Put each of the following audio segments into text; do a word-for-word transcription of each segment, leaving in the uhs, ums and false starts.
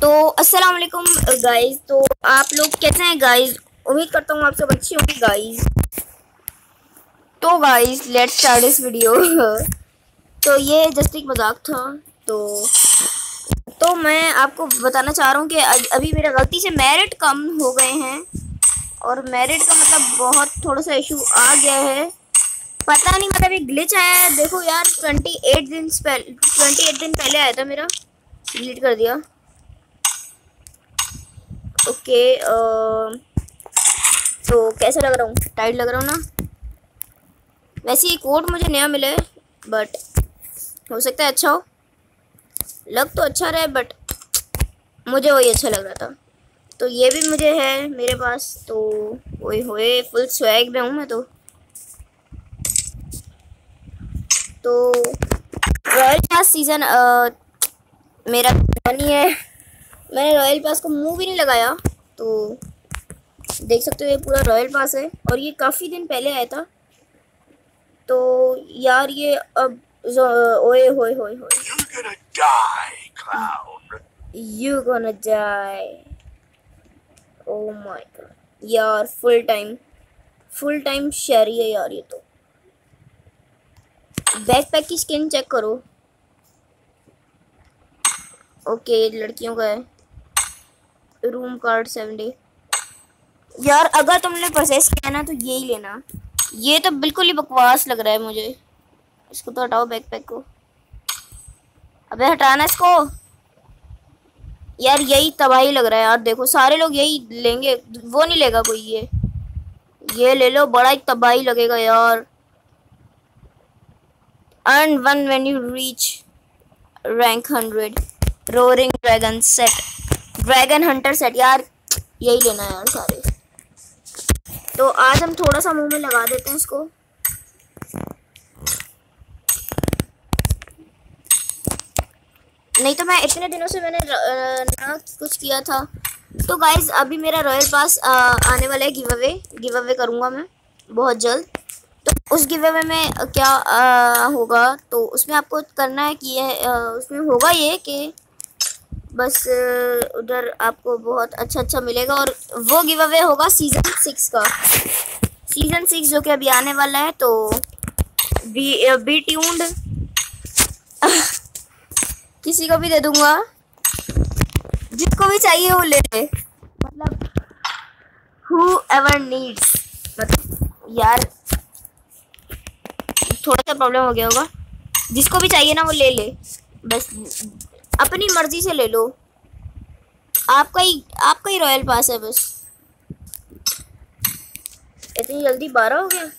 तो अस्सलाम वालेकुम गाइस। तो आप लोग कैसे हैं गाइस? उम्मीद करता हूँ आप सब अच्छी होंगी गाइस। तो guys let's start this video. तो ये जस्ट एक मजाक था। तो तो मैं आपको बताना चाह रहा हूँ कि अभी मेरा गलती से मेरिट कम हो गए हैं और मेरिट का मतलब बहुत थोड़ा सा इशू आ गया है। पता नहीं मतलब एक ग्लिच आया है। देखो यार ट्वेंटी एट दिन पहले ट्वेंटी एट दिन पहले आया था मेरा, डिलीट कर दिया। ओके आ, तो कैसा लग रहा हूँ? टाइट लग रहा हूँ ना? वैसे ये कोड मुझे नया मिला है बट हो सकता है अच्छा हो। लग तो अच्छा रहा है बट मुझे वही अच्छा लग रहा था। तो ये भी मुझे है मेरे पास। तो ओए होए फुल स्वैग में हूँ मैं। तो तो रॉयल पास सीज़न मेरा बनी है। मैंने रॉयल पास को मुंह भी नहीं लगाया। तो देख सकते हो ये पूरा रॉयल पास है और ये काफ़ी दिन पहले आया था। तो यार ये अब ओए होए होए होए you gonna die. Oh my god यार, full time full time Sherry है यार ये। तो बैकपैक की स्किन चेक करो। ओके लड़कियों का है। Room card seven day. यार अगर तुमने प्रोसेस किया ना तो यही लेना। ये तो बिल्कुल ही बकवास लग रहा है मुझे। इसको तो हटाओ बैकपैक को। अबे हटाना इसको यार। यही तबाही लग रहा है यार। देखो सारे लोग यही लेंगे, वो नहीं लेगा कोई। ये ये ले लो, बड़ा ही तबाही लगेगा यार। Earn one when you reach rank hundred. Roaring dragon set, dragon hunter set. यार यही लेना है यार सारे। तो आज हम थोड़ा सा मुंह में लगा देते हैं इसको। नहीं तो मैं इतने दिनों से मैंने ना कुछ किया था। तो गाइज अभी मेरा रॉयल पास आ, आने वाला है। गिव अवे गिव अवे करूँगा मैं बहुत जल्द। तो उस गिव अवे में क्या आ, होगा तो उसमें आपको करना है कि ये आ, उसमें होगा ये कि बस उधर आपको बहुत अच्छा अच्छा मिलेगा। और वो गिव अवे होगा सीज़न सिक्स का। सीज़न सिक्स जो कि अभी आने वाला है। तो बी बी ट्यून्ड। किसी को भी दे दूंगा, जिसको भी चाहिए वो ले ले। मतलब हु एवर नीड्स। मतलब यार थोड़ा सा प्रॉब्लम हो गया होगा। जिसको भी चाहिए ना वो ले ले, बस अपनी मर्जी से ले लो। आपका ही आपका ही रॉयल पास है बस। इतनी जल्दी बारह हो गया।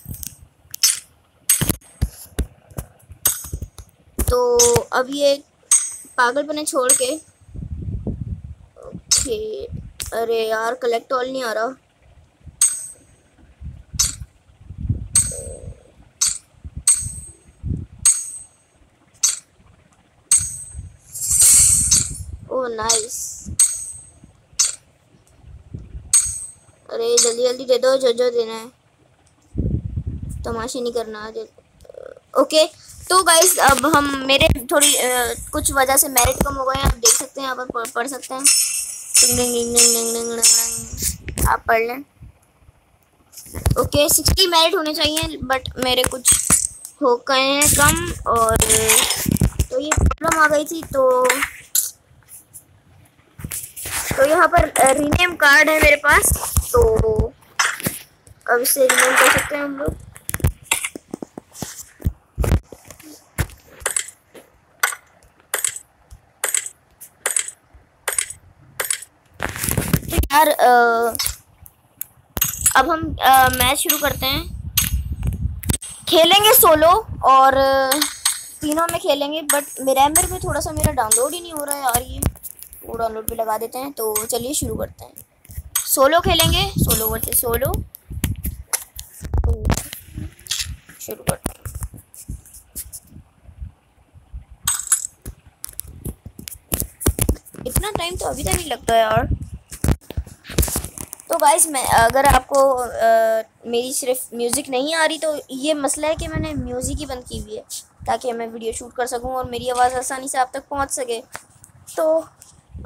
तो अब ये पागलपने छोड़ के ओके। अरे यार कलेक्ट ऑल नहीं आ रहा। Oh nice. अरे जल्दी जल्दी दे दो जो जो देना है। तमाशे नहीं करना। ओके तो गाइस अब हम मेरे थोड़ी आ, कुछ वजह से मेरिट कम हो गए हैं। आप देख सकते हैं यहाँ पर पढ़ सकते हैं। आप पढ़ लें। ओके सिक्सटी मेरिट होने चाहिए बट मेरे कुछ हो गए हैं कम। और तो ये प्रॉब्लम आ गई थी। तो तो यहाँ पर रीनेम कार्ड है मेरे पास। तो अब इसे रीनेम कर सकते हैं हम लोग। यार आ, अब हम मैच शुरू करते हैं। खेलेंगे सोलो और तीनों में खेलेंगे बट मेरे में थोड़ा सा मेरा डाउनलोड ही नहीं हो रहा है यार। ये वो डाउनलोड पे लगा देते हैं। तो चलिए शुरू करते हैं। सोलो खेलेंगे, सोलो वर्सेस सोलो। तो शुरू करते हैं। इतना टाइम तो अभी तक नहीं लगता यार। तो गाइस मैं अगर आपको आ, मेरी सिर्फ म्यूज़िक नहीं आ रही तो ये मसला है कि मैंने म्यूज़िक ही बंद की हुई है ताकि मैं वीडियो शूट कर सकूं और मेरी आवाज़ आसानी से आप तक पहुंच सके। तो